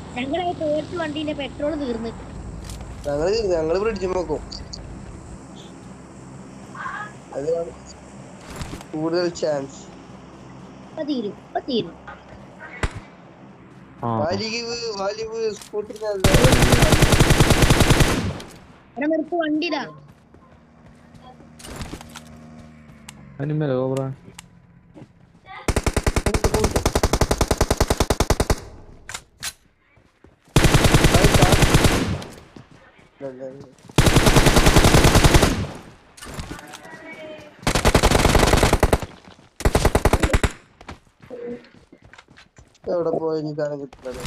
ഞങ്ങളെ തോറ്റ് വണ്ടീന്റെ പെട്രോൾ തീർന്ന്. ഞങ്ങള് ബ്രിഡ്ജ് നോക്കും. അതാണ് കൂടുതൽ ചാൻസ്. തീരും ഇപ്പൊ തീരും. വലിവ് സ്കൂട്ടറിന് എടാ നിർത്ത് വണ്ടിതാ. Animal COBRA. എവിടെ പോയി എനിക്കാണ് കിട്ടുന്നത്.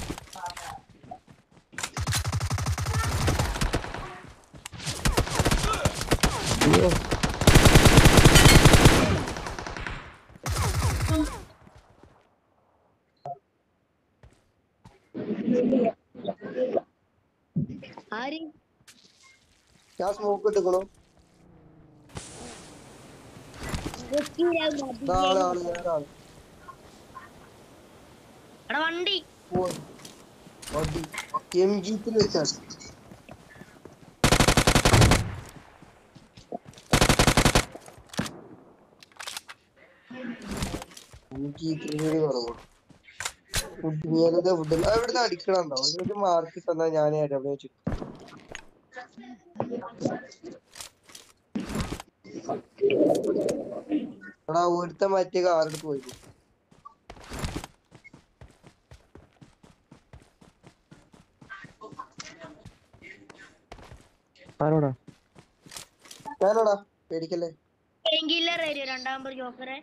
ആര് ഞാൻ സ്മോക്ക് ഇട്ടിക്കണു. എടാ വണ്ടി MG3 വെച്ചാണ്. എവിടുന്ന് അടിക്കണുണ്ടോ? ഒരു മാർക്ക് തന്നാ ഞാൻ വെച്ചു. എടാ ഒരുത്ത മറ്റേ കാറെടുത്ത് പോയി. ഞാനോടാ പേടിക്കല്ലേ. രണ്ടാമത് ജോക്കറെ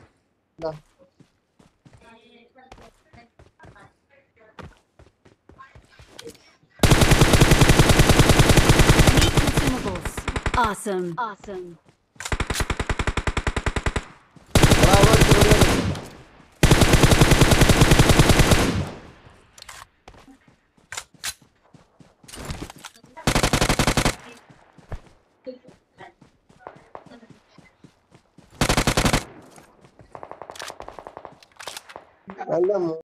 Awesome. അല്ല